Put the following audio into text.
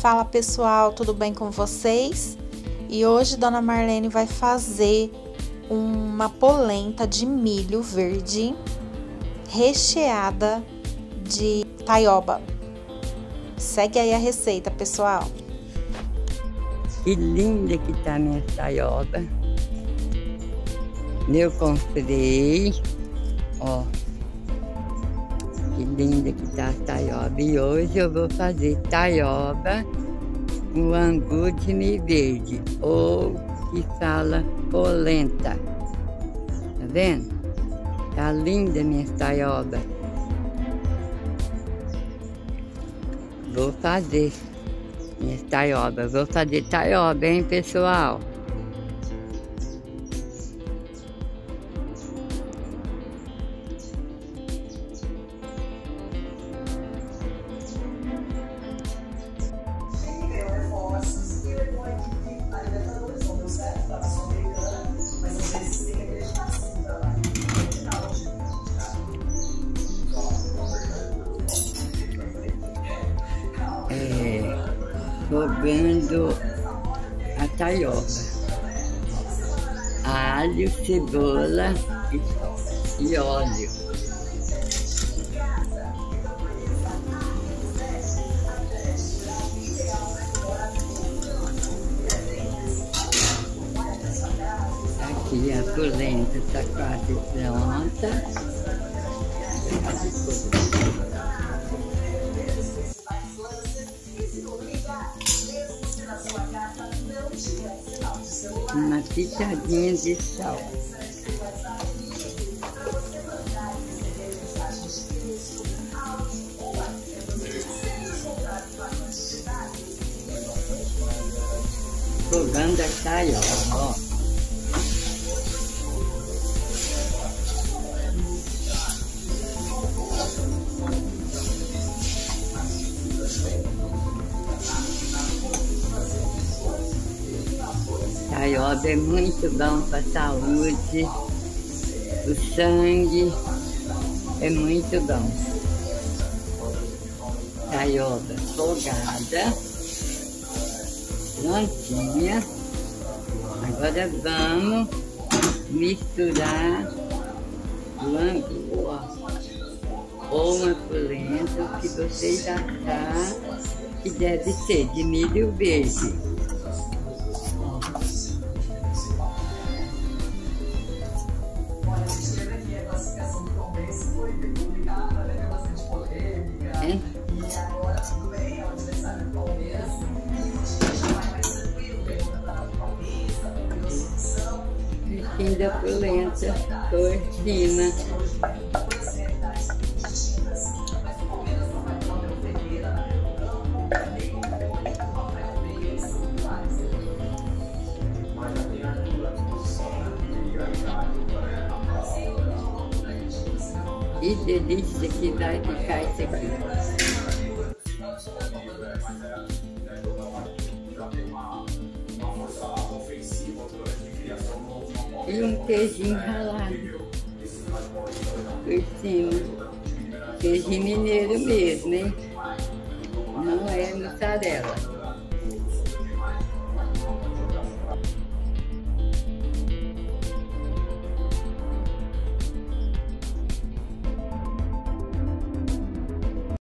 Fala pessoal, tudo bem com vocês? E hoje Dona Marlene vai fazer uma polenta de milho verde recheada de taioba. Segue aí a receita, pessoal. Que linda que tá minha taioba. Eu comprei, ó. Que linda que tá a taioba. E hoje eu vou fazer taioba com angu de milho verde, ou que fala polenta. Tá vendo? Tá linda minha taioba. Vou fazer minha taioba. Vou fazer taioba, hein, pessoal? Jogando a taioba, alho, cebola e óleo. Aqui a polenta está quase pronta. Uma pitadinha de sal. Jogando a taioba, ó. Taioba é muito bom para a saúde, o sangue é muito bom. Taioba folgada, prontinha. Agora vamos misturar o angu, ó, ou uma polenta, o que vocês acharem que deve ser de milho verde. Da polenta por cima. Que delícia que vai ficar isso aqui. E um queijinho ralado por cima. Queijinho mineiro mesmo, hein? Não é mussarela.